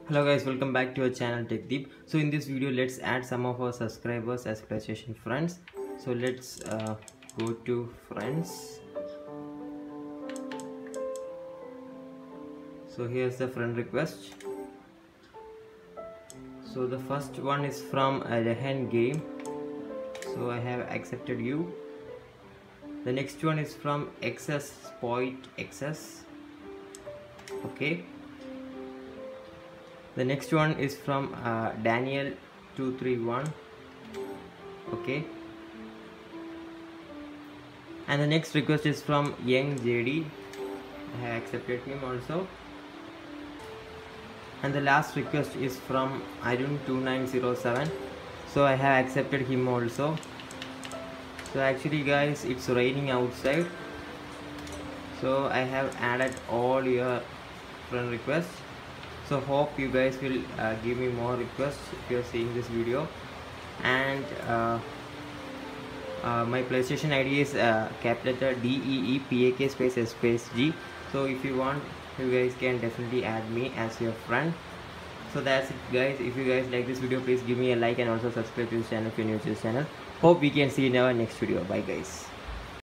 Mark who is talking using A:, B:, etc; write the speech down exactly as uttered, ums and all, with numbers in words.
A: Hello guys, welcome back to our channel TechDeep. So in this video, let's add some of our subscribers as PlayStation friends. So let's uh, go to friends. So here's the friend request. So the first one is from uh, Rehan Game. So I have accepted you. The next one is from X S Point X S. Okay. The next one is from uh, Daniel two three one. Okay. And the next request is from Young J D. I have accepted him also. And the last request is from Arun two nine zero seven. So I have accepted him also. So actually guys, it's raining outside. So I have added all your friend requests. So hope you guys will uh, give me more requests if you are seeing this video. And uh, uh, my PlayStation I D is uh, capital D E E P A K space S space G. So if you want, you guys can definitely add me as your friend. So that's it guys. If you guys like this video, please give me a like and also subscribe to this channel if you're new to this channel. Hope we can see you in our next video. Bye guys.